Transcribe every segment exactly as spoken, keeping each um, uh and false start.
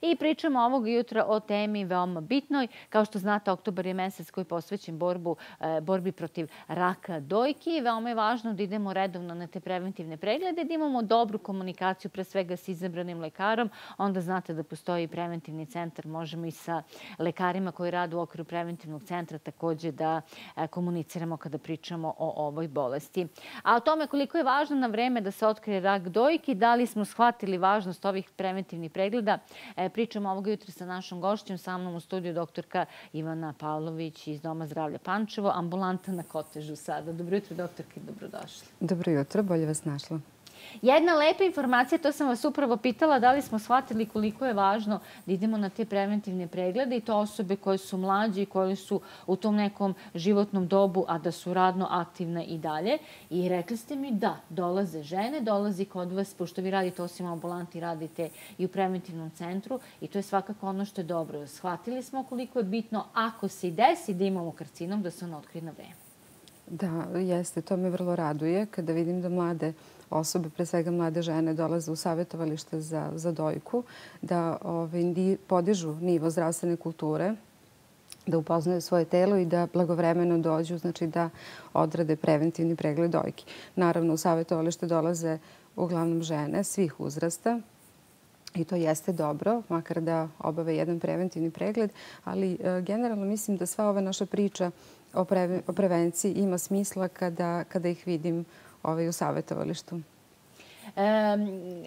I pričamo ovog jutra o temi veoma bitnoj. Kao što znate, oktobar je mesec koji je posvećen borbu, borbi protiv raka dojki. Veoma je važno da idemo redovno na te preventivne preglede, da imamo dobru komunikaciju pre svega s izabranim lekarom. Onda znate da postoji preventivni centar. Možemo i sa lekarima koji rade u okviru preventivnog centra takođe da komuniciramo kada pričamo o ovoj bolesti. A o tome koliko je važno na vreme da se otkrije rak dojki, da li smo shvatili važnost ovih preventivnih pregleda, pričamo ovoga jutra sa našom gošćom, sa mnom u studiju doktorka Ivana Pavlović iz Doma zdravlja Pančevo, ambulanta na Kotežu sada. Dobro jutro, doktorka, i dobrodošli. Dobro jutro, bolje vas našla. Jedna lepa informacija, to sam vas upravo pitala, da li smo shvatili koliko je važno da idemo na te preventivne preglede i to osobe koje su mlađe i koje su u tom nekom životnom dobu, a da su radno aktivne i dalje. I rekli ste mi da, dolaze žene, dolazi kod vas, pošto vi radite osim ambulanti, radite i u preventivnom centru i to je svakako ono što je dobro. Shvatili smo koliko je bitno, ako se i desi da imamo karcinom, da se on otkrije na vreme. Da, jeste. To me vrlo raduje kada vidim da mlade osobe, pre svega mlade žene, dolaze u savjetovalište za, za dojku, da ovaj, podižu nivo zdravstvene kulture, da upoznaju svoje telo i da blagovremeno dođu, znači da odrade preventivni pregled dojki. Naravno, u savjetovalište dolaze uglavnom žene svih uzrasta, i to jeste dobro, makar da obave jedan preventivni pregled, ali e, generalno mislim da sva ova naša priča o, pre, o prevenciji ima smisla kada, kada ih vidim ovaj, u savjetovalištu. E,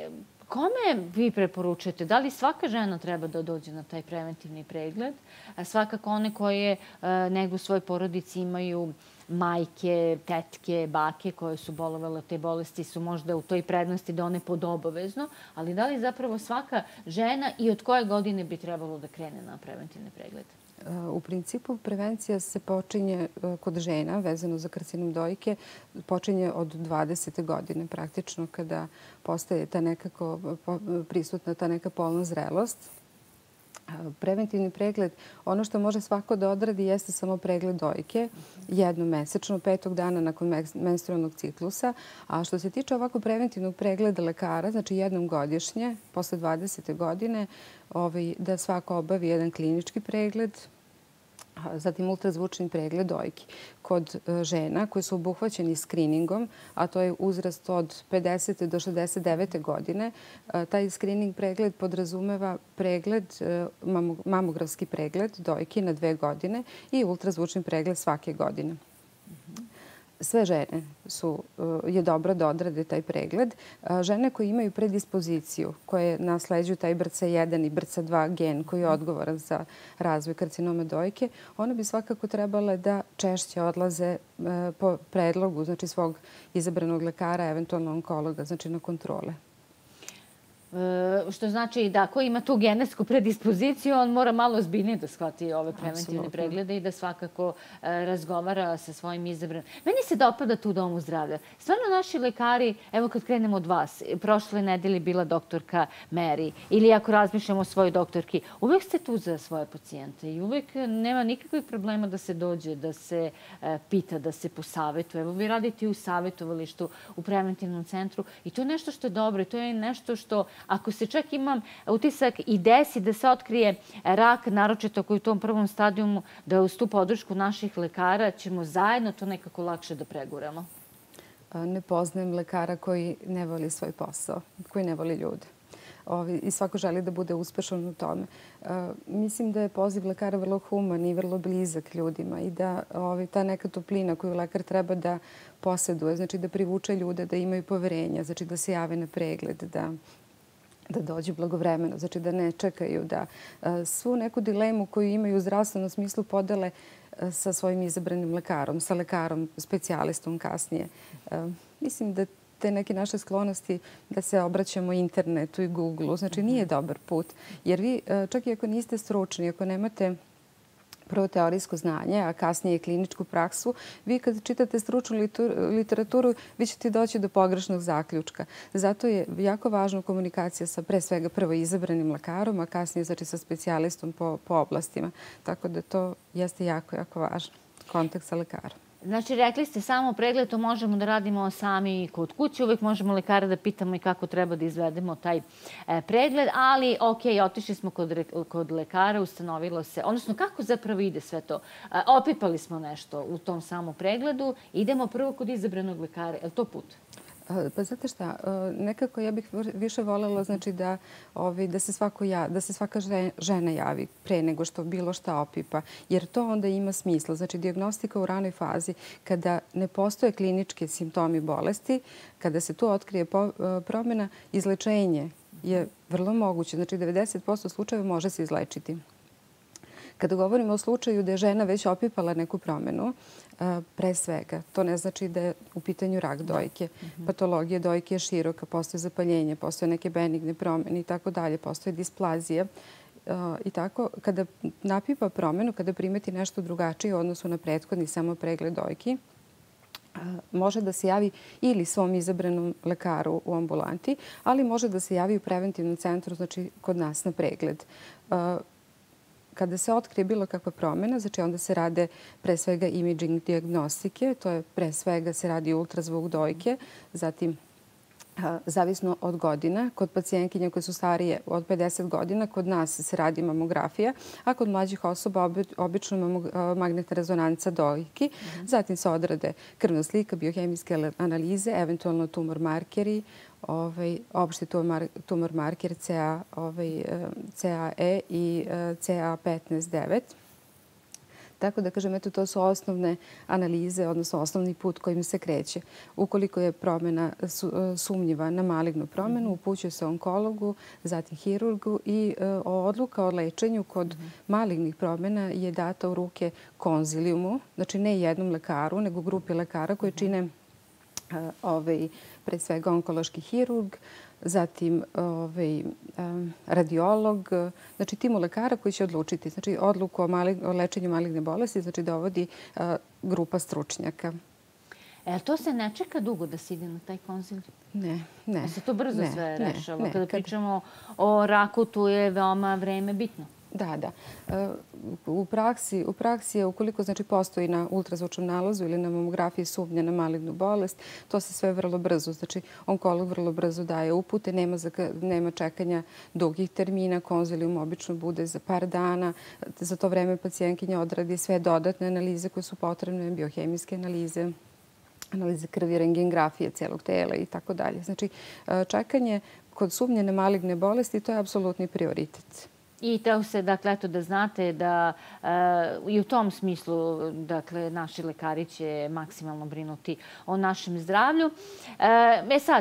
kome vi preporučujete? Da li svaka žena treba da dođe na taj preventivni pregled? A svakako one koje e, negdje u svojoj porodici imaju majke, tetke, bake koje su bolovale od te bolesti su možda u toj prednosti da one pod obavezno, ali da li zapravo svaka žena i od koje godine bi trebalo da krene na preventivne preglede? U principu, prevencija se počinje kod žena, vezano za karcinom dojke, počinje od dvadesete godine, praktično kada postaje ta nekako prisutna ta neka polna zrelost. Preventivni pregled, ono što može svako da odradi jeste samo pregled dojke, jednom mesečno, petog dana nakon menstrualnog ciklusa. A što se tiče ovako preventivnog pregleda lekara, znači jednom godišnje, posle dvadesete godine, ovaj, da svako obavi jedan klinički pregled, zatim ultrazvučni pregled dojki. Kod žena koje su obuhvaćeni skriningom, a to je uzrast od pedesete do šezdeset devete godine, taj skrining pregled podrazumeva pregled, mamografski pregled dojki na dve godine i ultrazvučni pregled svake godine. Sve žene su, je dobro da odrade taj pregled. Žene koje imaju predispoziciju, koje nasleđuju taj B R C A jedan i B R C A dva gen koji je odgovoran za razvoj karcinoma dojke, one bi svakako trebale da češće odlaze po predlogu, znači svog izabranog lekara, eventualno onkologa, znači na kontrole. Što znači da ako ima tu genetsku predispoziciju, on mora malo ozbiljnije da shvati ove preventivne preglede i da svakako razgovara sa svojim izabranim. Meni se dopada tu u Domu zdravlja. Stvarno naši lekari, evo kad krenemo od vas, prošle nedelje bila doktorka Mary, ili ako razmišljamo o svojoj doktorki, uvek ste tu za svoje pacijente i uvek nema nikakvih problema da se dođe, da se pita, da se posavetuje. Evo vi radite u savjetovalištu, u preventivnom centru i to je nešto što je dobro i to je nešto što ako se čak imam utisak i desi da se otkrije rak, naročito koji u tom prvom stadijumu, da uz tu podršku naših lekara ćemo zajedno to nekako lakše da preguramo. Ne poznajem lekara koji ne voli svoj posao, koji ne voli ljude. I svako želi da bude uspešan u tome. Mislim da je poziv lekara vrlo human i vrlo blizak ljudima i da ta neka toplina koju lekar treba da posjeduje, znači da privuče ljude, da imaju poverenja, znači da se jave na pregled, da da dođu blagovremeno, znači da ne čekaju, da svu neku dilemu koju imaju u zdravstvenom smislu podele sa svojim izabranim lekarom, sa lekarom, specijalistom kasnije. Mislim da te neke naše sklonosti da se obraćamo internetu i Google-u, znači nije dobar put. Jer vi, čak i ako niste stručni, ako nemate prvo teorijsko znanje, a kasnije kliničku praksu, vi kad čitate stručnu literaturu, vi ćete doći do pogrešnog zaključka. Zato je jako važna komunikacija sa pre svega prvo izabranim lekarom, a kasnije znači sa specijalistom po, po oblastima. Tako da to jeste jako, jako važno. Kontakt sa lekarom. Znači, rekli ste samo pregled, to možemo da radimo sami kod kuće. Uvek možemo lekara da pitamo i kako treba da izvedemo taj pregled. Ali, ok, otišli smo kod lekara, ustanovilo se, odnosno kako zapravo ide sve to? Opipali smo nešto u tom samom pregledu, idemo prvo kod izabranog lekara. Je li to put? Pa znate šta, nekako ja bih više voljela znači da, ovi, da, se svako ja, da se svaka žena javi pre nego što bilo šta opipa, jer to onda ima smisla. Znači, dijagnostika u ranoj fazi, kada ne postoje klinički simptomi bolesti, kada se tu otkrije promjena, izlečenje je vrlo moguće. Znači, devedeset posto slučajeva može se izlečiti. Kada govorimo o slučaju da je žena već opipala neku promjenu, pre svega, to ne znači da je u pitanju rak dojke. Patologija dojke je široka, postoje zapaljenje, postoje neke benigne promjene i tako dalje, postoje displazija. I tako, kada napipa promjenu, kada primeti nešto drugačije u odnosu na prethodni samo pregled dojki, može da se javi ili svom izabranom lekaru u ambulanti, ali može da se javi u preventivnom centru, znači kod nas na pregled. Kada se otkrije bilo kakva promjena, znači onda se rade pre svega imaging diagnostike, to je pre svega se radi ultrazvuk dojke, zatim zavisno od godina. Kod pacijentkinja koje su starije od pedeset godina, kod nas se radi mamografija, a kod mlađih osoba obično magnetna rezonanca dojki. Zatim se odrade krvna slika, biohemijske analize, eventualno tumor markeri, Ovaj, opšti tumor marker C A E i C A petnaest devet. Tako da, kažem, eto, to su osnovne analize, odnosno osnovni put kojim se kreće. Ukoliko je promjena sumnjiva na malignu promjenu, upućuje se onkologu, zatim hirurgu i odluka o lečenju kod malignih promjena je data u ruke konzilijumu, znači ne jednom lekaru, nego grupi lekara koji čine ovaj, pre svega onkološki hirurg, zatim ovaj, radiolog, znači timu lekara koji će odlučiti. Znači odluku o, malig, o lečenju maligne bolesti znači dovodi uh, grupa stručnjaka. E, to se ne čeka dugo da se ide na taj konzilijum? Ne, ne. Da se to brzo ne, sve ne, rešava? Ne, Kada kad... pričamo o raku, tu je veoma vreme bitno. Da, da. U praksi, u praksi je, ukoliko znači, postoji na ultrazvučnom nalazu ili na mamografiji sumnja na malignu bolest, to se sve vrlo brzo. Znači, onkolog vrlo brzo daje upute, nema, za, nema čekanja dugih termina, konzilijum obično bude za par dana. Za to vreme pacijentkinja odradi sve dodatne analize koje su potrebne, biohemijske analize, analize krvi, rengenggrafije cijelog tela i tako dalje. Znači, čekanje kod sumnje na maligne bolesti, to je apsolutni prioritet. I to se, dakle, eto da znate da uh, i u tom smislu, dakle, naši lekari će maksimalno brinuti o našem zdravlju. Uh, e sad,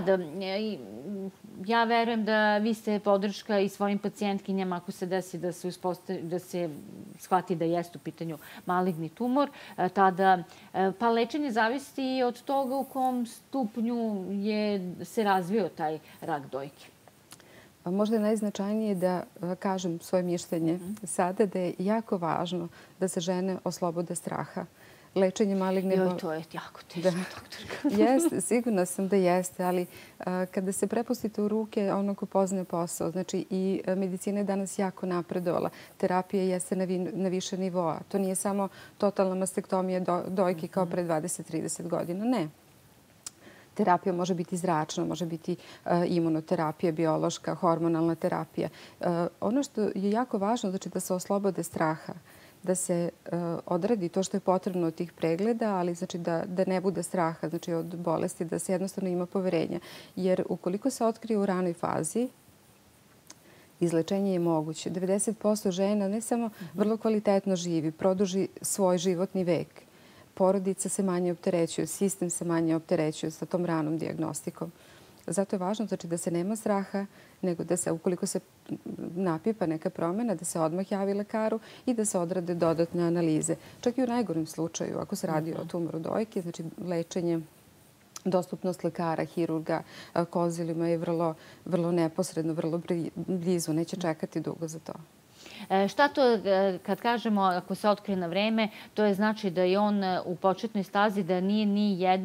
ja verujem da vi ste podrška i svojim pacijentkinjama ako se desi da se, da se shvati da jeste u pitanju maligni tumor, uh, tada uh, pa lečenje zavisi od toga u kom stupnju je se razvio taj rak dojke. Možda je najznačajnije da kažem svoje mišljenje sada da je jako važno da se žene oslobode straha. Lečenje maligne bolesti... Joj, to je jako teško, doktorka. Jeste, sigurna sam da jeste, ali kada se prepustite u ruke ono ko poznaje posao, znači i medicina je danas jako napredovala. Terapija jeste na, vi, na više nivoa. To nije samo totalna mastektomija do, dojke kao pre dvadeset do trideset godina. Ne. Terapija može biti zračna, može biti uh, imunoterapija, biološka, hormonalna terapija. Uh, ono što je jako važno, znači da se oslobode straha, da se uh, odradi to što je potrebno od tih pregleda, ali znači da, da ne bude straha znači od bolesti, da se jednostavno ima poverenja. Jer ukoliko se otkrije u ranoj fazi, izlečenje je moguće. devedeset posto žena ne samo vrlo kvalitetno živi, produži svoj životni vek. Porodica se manje opterećuje, sistem se manje opterećuje sa tom ranom dijagnostikom. Zato je važno znači, da se nema straha, nego da se, ukoliko se napipa neka promjena, da se odmah javi lekaru i da se odrade dodatne analize. Čak i u najgorim slučaju, ako se radi o tumoru dojke, znači lečenje, dostupnost lekara, hirurga, konzilijuma je vrlo, vrlo neposredno, vrlo blizu. Neće čekati dugo za to. Šta to, kad kažemo, ako se otkrije na vreme, to je znači da je on u početnoj stazi, da nije ni jedan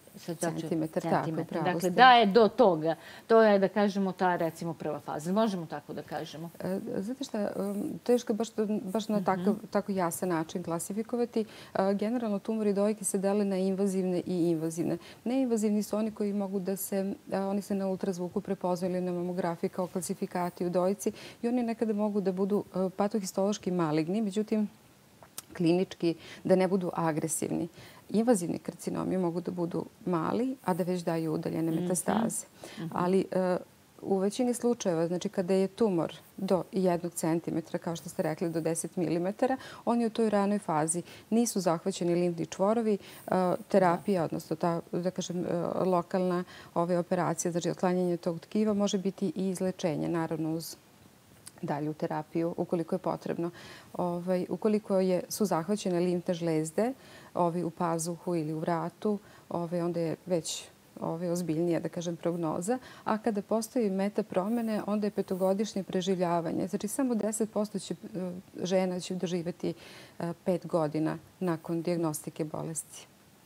centimetar. Tako, dakle, da je do toga. To je, da kažemo, ta, recimo, prva faza. Možemo tako da kažemo. Znate šta, teško je baš na tako jasan način klasifikovati. Generalno, tumori dojke se dele na invazivne i invazivne. Neinvazivni su oni koji mogu da se, oni se na ultrazvuku prepoznaju ili na mamografiji kao klasifikati u dojci i oni nekada mogu da budu patohistološki maligni, međutim, klinički da ne budu agresivni. Invazivni karcinomi mogu da budu mali, a da već daju udaljene metastaze. Ali u većini slučajeva, znači kada je tumor do jednog centimetra, kao što ste rekli, do deset milimetara, oni u toj ranoj fazi nisu zahvaćeni limfni čvorovi. Terapija, odnosno ta, da kažem, lokalna operacija, znači otklanjanje tog tkiva, može biti i izlečenje, naravno uz dalju terapiju, ukoliko je potrebno. Ukoliko su zahvaćene limfne žlezde u pazuhu ili u vratu, onda je već ozbiljnija, da kažem, prognoza. A kada postoji meta promene, onda je petogodišnje preživljavanje. Znači, samo deset posto žena će doživjeti pet godina nakon dijagnostike bolesti.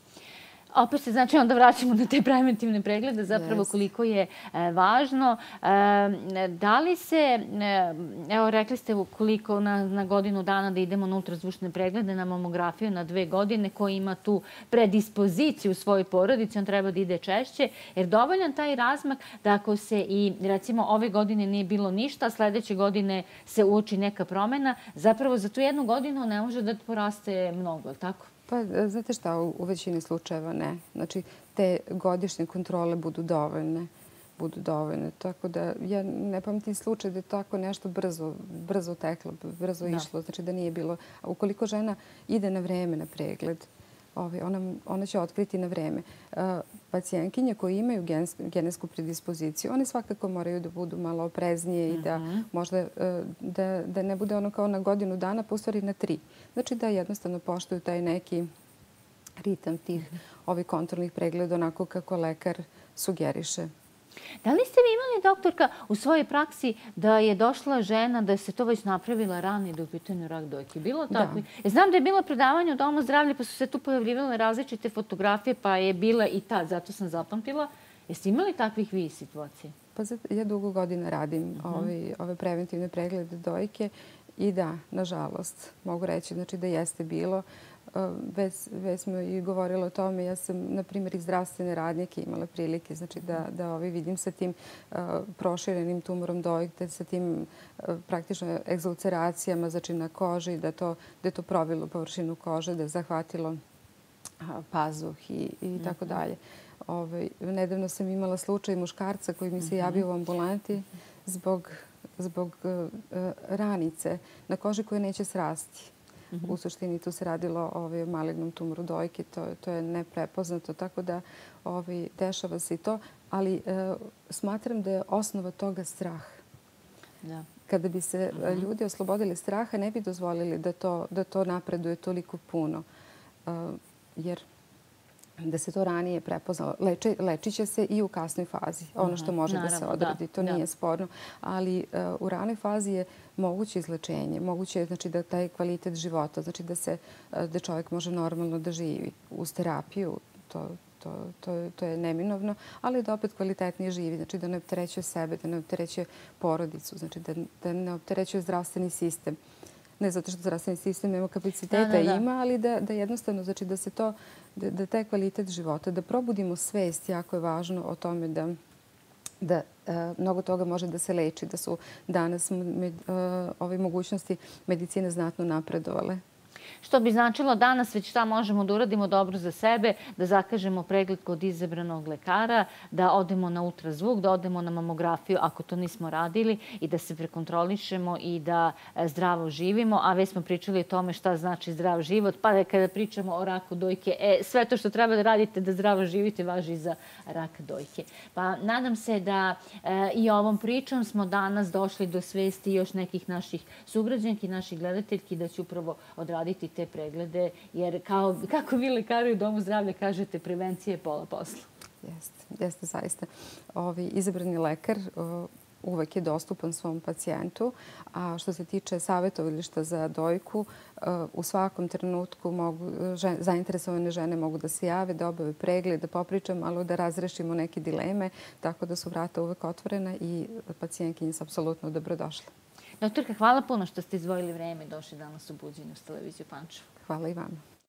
Opet se, znači, onda vraćamo na te preventivne preglede, zapravo koliko je važno. Da li se, evo, rekli ste koliko na godinu dana da idemo na ultrazvučne preglede, na mamografiju na dve godine, ko ima tu predispoziciju u svojoj porodici, on treba da ide češće, jer dovoljan taj razmak da ako se i, recimo, ove godine nije bilo ništa, a sledeće godine se uoči neka promena, zapravo za tu jednu godinu ne može da poraste mnogo, je li tako? Pa, znate šta, u većini slučajeva ne. Znači, te godišnje kontrole budu dovoljne. Budu dovoljne. Tako da, ja ne pamtim slučaj da je tako nešto brzo, brzo teklo, brzo išlo. Znači da nije bilo. Ukoliko žena ide na vreme na pregled, ona će otkriti na vreme. Pacijentkinje koje imaju genetsku predispoziciju, one svakako moraju da budu malo opreznije i da možda da ne bude ono kao na godinu dana, pa u stvari na tri. Znači da jednostavno poštuju taj neki ritam tih ovih kontrolnih pregleda onako kako lekar sugeriše. Da li ste vi imali, doktorka, u svojoj praksi da je došla žena, da se to već napravila rano i da je u pitanju rak dojke? Bilo tako? Znam da je bilo predavanje u Domu zdravlja, pa su se tu pojavljivale različite fotografije, pa je bila i tad, zato sam zapamtila. Jeste imali takvih vi situacije? Pa ja dugo godina radim ove preventivne preglede dojke i da, nažalost, mogu reći da jeste bilo. Već smo i govorili o tome. Ja sam, na primjer, i zdravstvene radnike imala prilike da vidim sa tim proširenim tumorom dojke, sa tim praktično egzulceracijama na koži, da je to probilo površinu kože, da je zahvatilo pazuh i tako dalje. Nedavno sam imala slučaj muškarca koji mi se javio u ambulanti zbog ranice na koži koja neće srasti. U suštini tu se radilo o malignom tumoru dojke, to je neprepoznato, tako da dešava se i to, ali smatram da je osnova toga strah. Kada bi se ljudi oslobodili straha, ne bi dozvolili da to napreduje toliko puno, jer da se to ranije prepoznalo. Lečit će se i u kasnoj fazi, ono što može da se odradi, to nije sporno, ali u ranoj fazi je moguće izlečenje, moguće je da taj kvalitet života, znači da čovjek može normalno da živi uz terapiju, to je neminovno, ali da opet kvalitetnije živi, znači da ne opterećuje sebe, da ne opterećuje porodicu, znači da ne opterećuje zdravstveni sistem. Ne zato što zdravstveni sistem nema kapaciteta, ima, ali da jednostavno, znači da se to, da taj kvalitet života, da probudimo svest, jako je važno o tome da mnogo toga može da se leči, da su danas ove mogućnosti medicine znatno napredovale. Što bi značilo danas već šta možemo da uradimo dobro za sebe, da zakažemo pregled kod izabranog lekara, da odemo na ultrazvuk, da odemo na mamografiju ako to nismo radili i da se prekontrolišemo i da zdravo živimo. A već smo pričali o tome šta znači zdrav život, pa kada pričamo o raku dojke, sve to što treba da radite da zdravo živite važi i za rak dojke. Pa nadam se da i ovom pričom smo danas došli do svesti još nekih naših sugrađanki, naših gledateljki da će upravo odraditi te preglede, jer kako vi lekari u Domu zdravlja kažete, prevencija je pola posla. Jeste, jeste zaista. Izabrani lekar uvek je dostupan svom pacijentu. A što se tiče savjetovališta za dojku, u svakom trenutku mogu, zainteresovane žene mogu da se jave, da obave pregled, da popričam malo, da razrešimo neke dileme, tako da su vrata uvek otvorena i pacijentkinje su apsolutno dobrodošle. Doktorka, hvala puno što ste izdvojili vreme i došli danas u Buđenju s televiziju Pančevo. Hvala i vama.